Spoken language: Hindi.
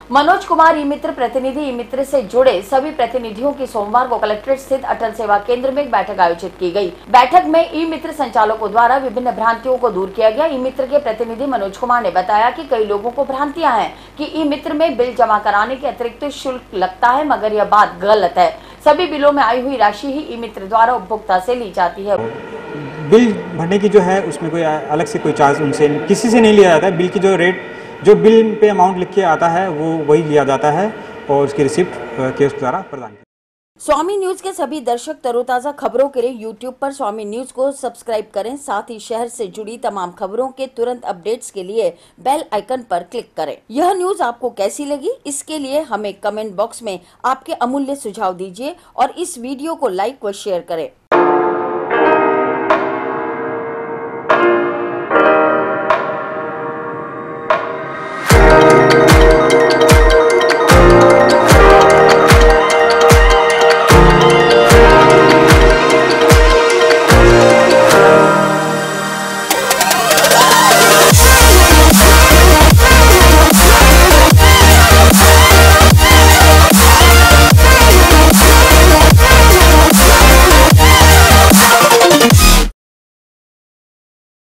मनोज कुमार ई मित्र प्रतिनिधि ई मित्र से जुड़े सभी प्रतिनिधियों की सोमवार को कलेक्ट्रेट स्थित अटल सेवा केंद्र में एक बैठक आयोजित की गई। बैठक में ई मित्र संचालकों द्वारा विभिन्न भ्रांतियों को दूर किया गया। ई मित्र के प्रतिनिधि मनोज कुमार ने बताया कि कई लोगों को भ्रांतियां हैं कि ई मित्र में बिल जमा कराने के अतिरिक्त शुल्क लगता है, मगर यह बात गलत है। सभी बिलों में आई हुई राशि ही ई मित्र द्वारा उपभोक्ता से ली जाती है। बिल भरने की जो है उसमें कोई अलग से कोई चार्ज उनसे किसी से नहीं लिया जाता है। बिल की जो रेट जो बिल पे अमाउंट लिख के आता है वो वही लिया जाता है और उसकी रिसिप्ट के द्वारा प्रदान की। स्वामी न्यूज के सभी दर्शक तरोताजा खबरों के लिए यूट्यूब पर स्वामी न्यूज को सब्सक्राइब करें। साथ ही शहर से जुड़ी तमाम खबरों के तुरंत अपडेट्स के लिए बेल आइकन पर क्लिक करें। यह न्यूज आपको कैसी लगी, इसके लिए हमें कमेंट बॉक्स में आपके अमूल्य सुझाव दीजिए और इस वीडियो को लाइक व शेयर करें।